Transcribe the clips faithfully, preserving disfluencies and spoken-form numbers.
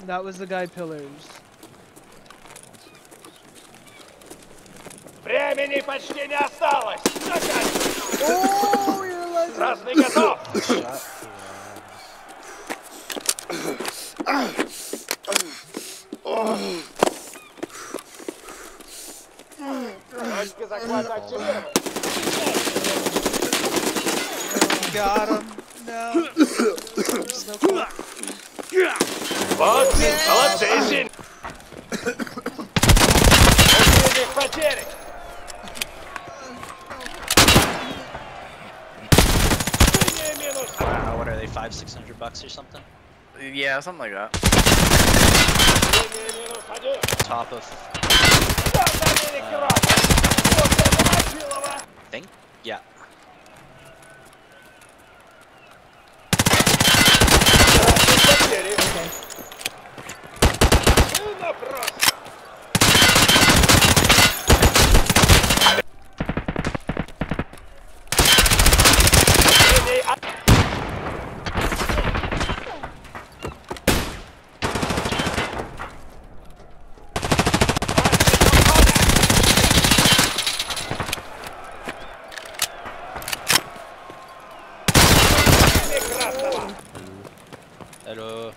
That was the guy pillars. Времени почти не осталось. Oh, you're a legend. Красный готов. Точка захвата активирована. Got him. No. So cool. Вот, молодцы, сильно. Убили потери. Uh, what are they, five, six hundred bucks or something? Yeah, something like that. Top of thing? Yeah. Hello.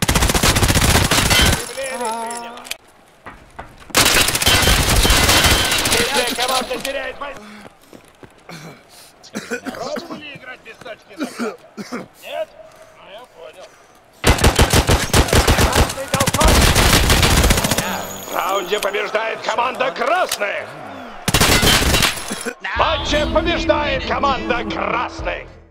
Команда теряет бой. Пробовали играть без точки захвата? Нет? Ну я понял. Красный толком. В раунде побеждает команда красных. В матче побеждает команда красных.